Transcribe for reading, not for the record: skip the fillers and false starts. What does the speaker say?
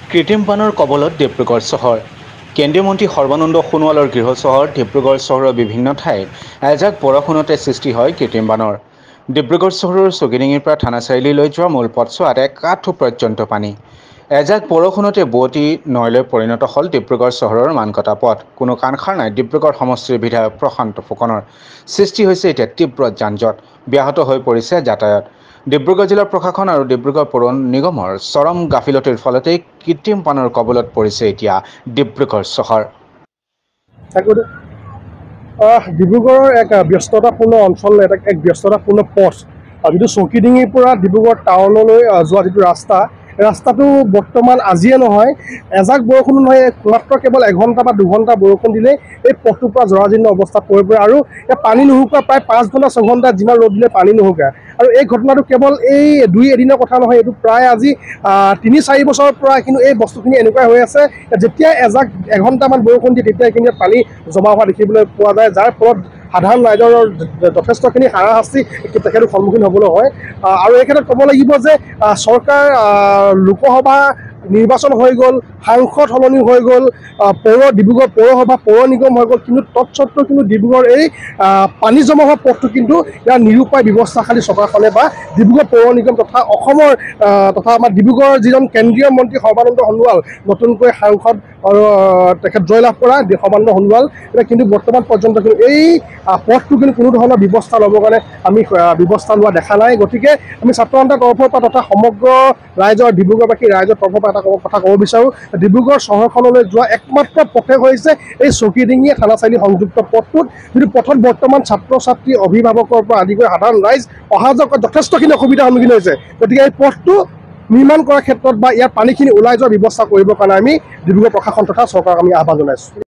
কৃত্ৰিম বানৰ কবলত ডিব্ৰুগড় চহৰ। কেন্দ্ৰীয় মন্ত্ৰী সৰ্বানন্দ সোণোৱালৰ গৃহ চহৰ ডিব্ৰুগড় চহৰৰ বিভিন্ন ঠাইত এজাক বৰষুণতে সৃষ্টি হয় কৃত্ৰিম বানৰ। ডিব্ৰুগড় চহৰৰ চকিডিঙিৰ পৰা থানা চাৰিআলিলৈ যোৱা মূল পথছোৱাত একাঠু পৰ্যন্ত পানী। এজাক বৰষুণতে বোৱতী নৈলৈ পৰিণত হ'ল ডিব্ৰুগড় চহৰৰ মানকটা পথ। কোনো কাণসাৰ নাই ডিব্ৰুগড় সমষ্টিৰ বিধায়ক প্ৰশান্ত ফুকনৰ। সৃষ্টি হৈছে এতিয়া তীব্ৰ যান-জঁট, ব্যাহত হৈ পৰিছে যাতায়াত। ডিব্ৰুগড় জিলা প্ৰশাসন আৰু ডিব্ৰুগড় পৌৰ নিগমৰ চৰম গাফিলতিৰ ফলতেই কৃত্ৰিম বানৰ কবলত পৰিছে এতিয়া ডিব্ৰুগড় চহৰ। ডিব্ৰুগড়ৰ এক ব্যস্ততাপূৰ্ণ অঞ্চল, এক ব্যস্ততাপূৰ্ণ পথ, যিটো চকিডিঙিৰ পৰা ডিব্ৰুগড় টাউনলৈ যোৱা যিটো ৰাস্তাটো বৰ্তমান আজিয়ে নহয়, এজাক বৰষুণো নহয়, মাত্ৰ কেৱল এঘণ্টা বা দুঘণ্টা বৰষুণ দিলেই এই পথটোৰ পৰা জৰাজীৰ্ণ অৱস্থাত পৰি পৰে আৰু পানী নুশুকা প্ৰায় 5 ঘণ্টা 6 ঘণ্টা যিমান ৰ'দ দিলে পানী নুশুকায়। আৰু এই ঘটনাটো কেৱল এই 2 এদিনৰ কথা নহয়, এইটো প্ৰায় আজি 3-4 বছৰৰ পৰা কিন্তু এই বস্তুখিনি এনেকুৱাই হৈ আছে। যেতিয়া এঘণ্টামান বৰষুণ দিয়ে তেতিয়া এইখিনিত পানী জমা হোৱা দেখিবলৈ পোৱা যায়, যাৰ ফলত সাধাৰণ ৰাইজৰ যথেষ্টখিনি হাৰাশাস্তি তেখেতৰ সন্মুখীন হ'বলৈ হয়। আৰু এই ক্ষেত্ৰত ক'ব লাগিব যে চৰকাৰ, লোকসভা নিৰ্বাচন হৈ গ'ল, সাংসদ সলনি হৈ গ'ল, ডিব্ৰুগড় পৌৰসভা পৌৰ নিগম হৈ গ'ল, কিন্তু তৎসত্ত্বেও কিন্তু ডিব্ৰুগড় এই পানী জমা হোৱা পথটো কিন্তু ইয়াৰ নিৰূপায় ব্যৱস্থা খালী চৰকাৰখনে বা ডিব্ৰুগড় পৌৰ নিগম তথা অসমৰ তথা আমাৰ ডিব্ৰুগড়ৰ যিজন কেন্দ্ৰীয় মন্ত্ৰী সৰ্বানন্দ সোণোৱাল, নতুনকৈ সাংসদ তেখেত জয়লাভ কৰা সৰ্বানন্দ সোণোৱাল, কিন্তু বৰ্তমান পৰ্যন্ত কিন্তু এই পথটো কিন্তু কোনো ধৰণৰ ব্যৱস্থা ল'বৰ কাৰণে আমি ব্যৱস্থা লোৱা দেখা নাই। গতিকে আমি ছাত্ৰ সন্থাৰ তৰফৰ পৰা তথা সমগ্ৰ ৰাইজৰ, ডিব্ৰুগড়বাসী ৰাইজৰ তৰফৰ পৰা এটা কথা ক'ব বিচাৰোঁ, ডিব্ৰুগড় চহৰখনলৈ যোৱা একমাত্ৰ পথে হৈছে এই চকিডিঙি থানা চাৰিআলি সংযুক্ত পথটোত, যিটো পথত বৰ্তমান ছাত্ৰ ছাত্ৰী, অভিভাৱকৰ পৰা আদি কৰি সাধাৰণ ৰাইজ অহা যোৱা কৰাত যথেষ্টখিনি অসুবিধাৰ সন্মুখীন হৈছে। গতিকে এই পথটো নিৰ্মাণ কৰাৰ ক্ষেত্ৰত বা ইয়াৰ পানীখিনি ওলাই যোৱাৰ ব্যৱস্থা কৰিবৰ কাৰণে আমি ডিব্ৰুগড় প্ৰশাসন তথা চৰকাৰক আমি আহ্বান জনাইছোঁ।